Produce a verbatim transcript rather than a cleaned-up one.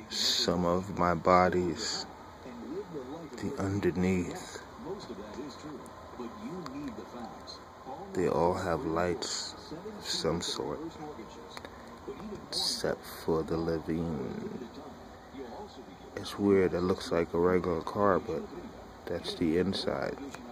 some of my bodies, the underneath, they all have lights of some sort, except for the living. It's weird, it looks like a regular car, but that's the inside.